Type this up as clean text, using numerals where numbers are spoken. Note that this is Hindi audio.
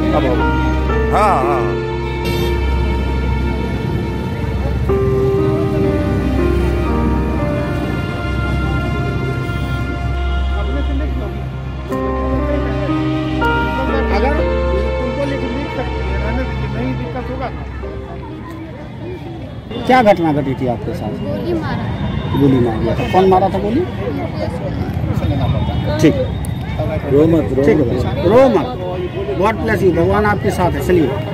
अब हाँ हाँ अगर तुमको लिख सकते हैं, रहने दीजिए, नहीं दिक्कत होगा। क्या घटना घटी थी आपके साथ? गोली मारा। गोली मार दिया था। कौन मारा था गोली? ठीक, रो मत ठीक है, रो मत। गॉड ब्लेस यू, भगवान आपके साथ है। चलिए।